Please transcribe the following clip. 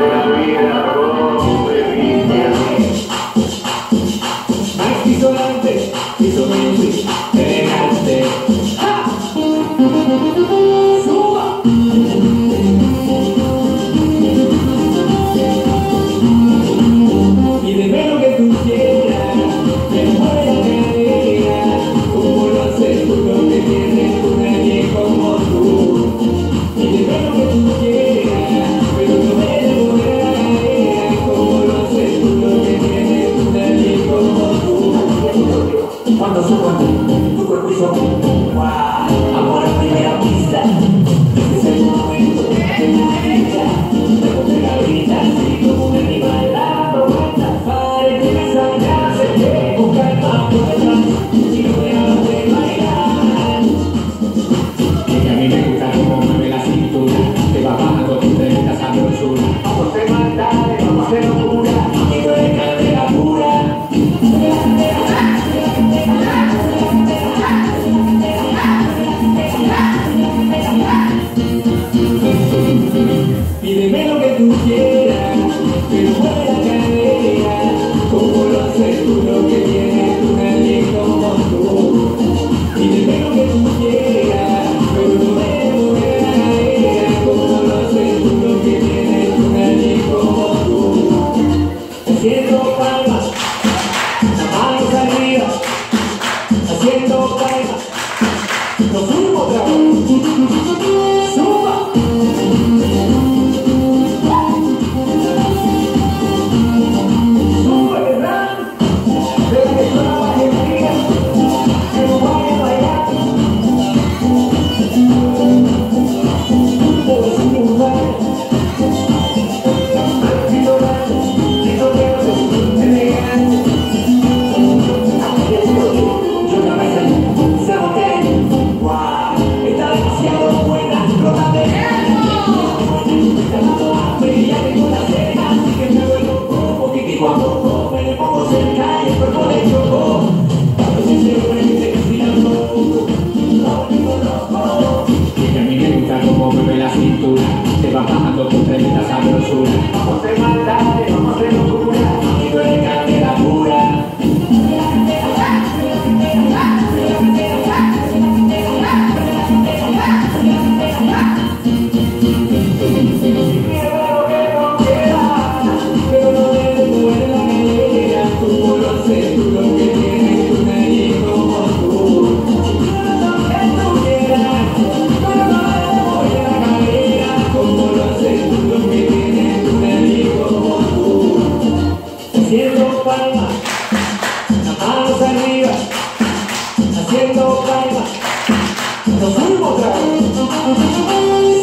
Cuando subo a ti, tu cuerpo hizo wow, amor a primera vista. Este es el momento de la vida. Me pondré la vida así como un animal dando vueltas. Para que me salga, se te con calma por detrás y no dejas de bailar. Y a mí me gusta cómo mueve la cintura, te va bajando tu tremenda sabrosura. Vamos a matar, vamos a hacer locura, y no dejas de la pura. Pídeme lo que tú quieras, pero mueve la cadera, como lo haces tú, lo que tienes tú, nadie como tú. Pídeme lo que tú quieras, pero no me mueve la cadera, como lo haces tú, lo que tienes tú, nadie como tú. Haciendo palmas, las manos arriba, haciendo palmas, nos subimos otra vez, suba. Cuando me le pongo cerca y el cuerpo le choco, cuando se mueve casi loco, loco. Y a mí me gusta cómo mueve la cintura, te va bajando con tremenda sabrosura. Vamos a matar, vamos a hacer locura, y no le cambie la pura. Haciendo palmas, las manos arriba, haciendo palmas, nos fuimos otra vez.